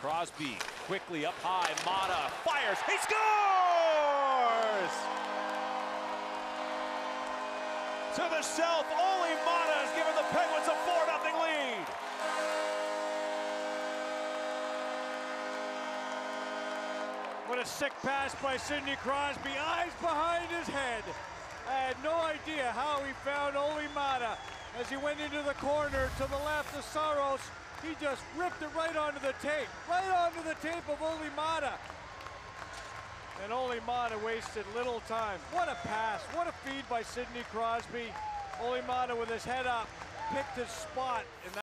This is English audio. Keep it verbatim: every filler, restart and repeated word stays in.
Crosby quickly up high. Maatta fires. He scores! To the south, Olli Maatta has given the Penguins a four nothing lead. What a sick pass by Sidney Crosby, eyes behind his head. I had no idea how he found Olli Maatta. As he went into the corner to the left of Saros, he just ripped it right onto the tape, right onto the tape of Olli Maatta. And Olli Maatta wasted little time. What a pass, what a feed by Sidney Crosby. Olli Maatta with his head up, picked his spot. And